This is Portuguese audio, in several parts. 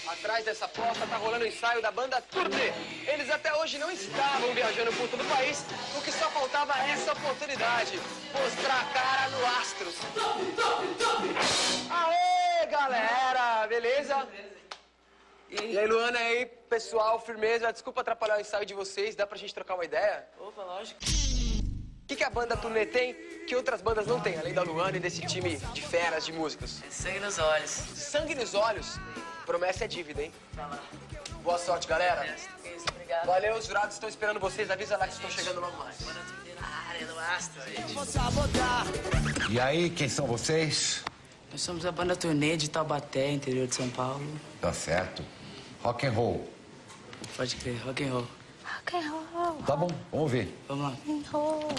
Atrás dessa porta tá rolando o ensaio da banda Turnê. Eles até hoje não estavam viajando por todo o país, o que só faltava essa oportunidade. Mostrar a cara no Astros. Aê, galera! Beleza? E aí, Luana, aí, pessoal, firmeza. Desculpa atrapalhar o ensaio de vocês, dá pra gente trocar uma ideia? Opa, lógico. O que a banda Turnê tem que outras bandas não têm, além da Luana e desse time de feras, de músicos? Sangue nos olhos. Sangue nos olhos? Promessa é dívida, hein? Tá lá. Boa sorte, galera. Isso, obrigado. Valeu, os jurados estão esperando vocês. Avisa lá que estão chegando logo mais. Bora tudo na área do Astro, gente. E aí, quem são vocês? Nós somos a banda Turnê de Taubaté, interior de São Paulo. Tá certo. Rock and roll. Pode crer, rock and roll. Rock and roll. Tá bom, vamos ver. Vamos lá. Rock and roll.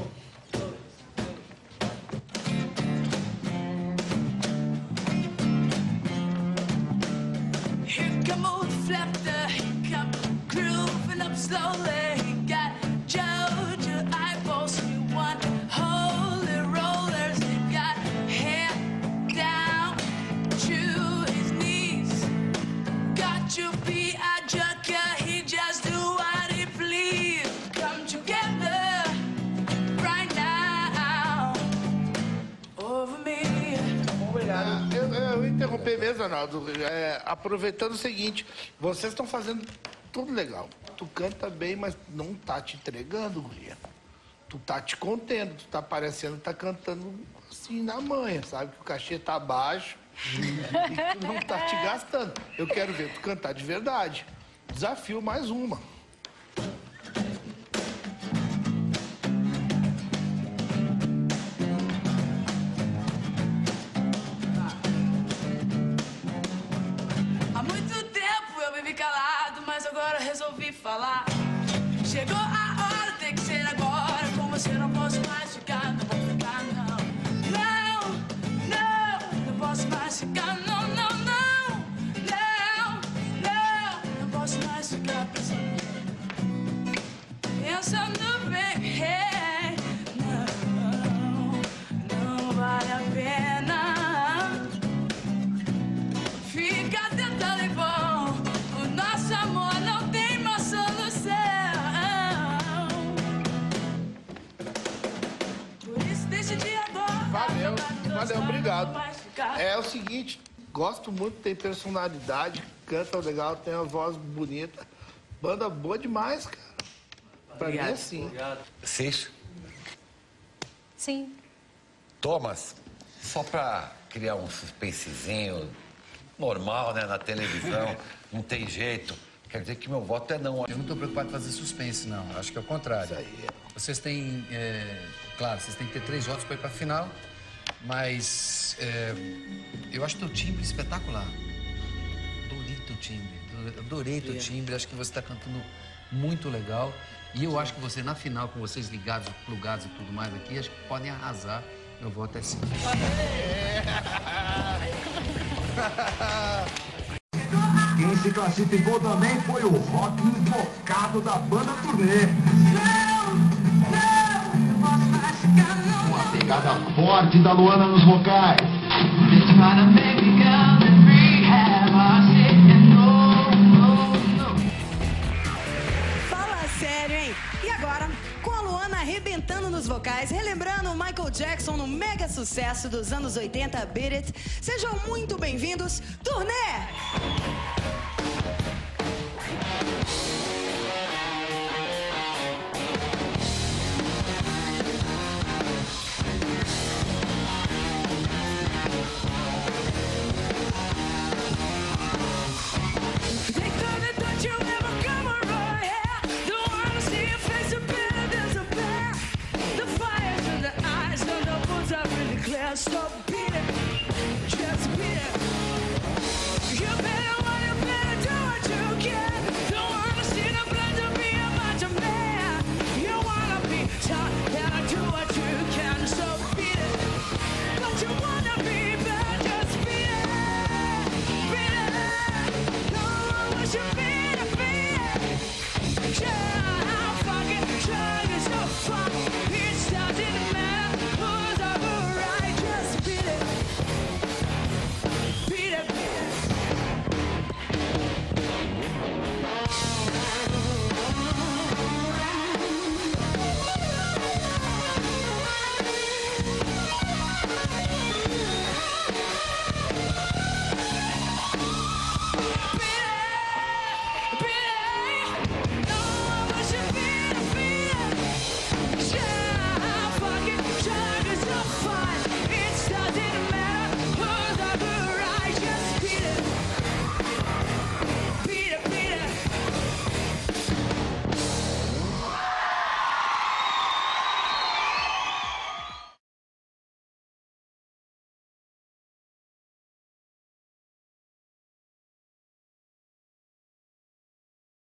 Here come old Flapper, he come grooving up slowly. He got Georgia eyeballs, he want holy rollers. He got hair down to his knees. Got to be a joker, he just do what he please. Come together right now over me. Eu interrompi mesmo, Arnaldo. Aproveitando o seguinte, vocês estão fazendo tudo legal. Tu canta bem, mas não tá te entregando, guria. Tu tá te contendo, tu tá parecendo que tá cantando assim na manha, sabe? Que o cachê tá baixo e tu não tá te gastando. Eu quero ver tu cantar de verdade. Desafio mais uma. Há muito tempo eu vivi calado, mas agora resolvi falar. Chegou a hora, tem que ser agora. Com você não posso mais ficar, não vou ficar, não. Não, não, não posso mais ficar, não, não, não. Não, não, não posso mais ficar pensando bem. Hey, não, não vale a pena. Fica tentando em vão, o nosso amor não tem mais solução. Por isso decidi agora. Valeu, obrigado. É o seguinte, gosto muito, tem personalidade, canta legal, tem uma voz bonita. Banda boa demais, cara. Pra mim é assim. Vocês? Sim. Thomas, só pra criar um suspensezinho normal, né, na televisão, não tem jeito. Quer dizer que meu voto é não. Eu não estou preocupado em fazer suspense, não. Acho que é o contrário. Isso aí. Vocês têm, claro, vocês têm que ter 3 votos para ir para a final, mas eu acho teu timbre espetacular. Adorei teu timbre, adorei teu timbre. Acho que você está cantando muito legal. E eu acho que você, na final, com vocês ligados, plugados e tudo mais aqui, acho que podem arrasar. Meu voto é sim. Quem se classificou também foi o rock invocado da banda Turnê. Uma pegada forte da Luana nos vocais. Fala sério, hein? E agora, com a Luana arrebentando nos vocais, relembrando o Michael Jackson no mega sucesso dos anos 80, Beat It, sejam muito bem-vindos, Turnê!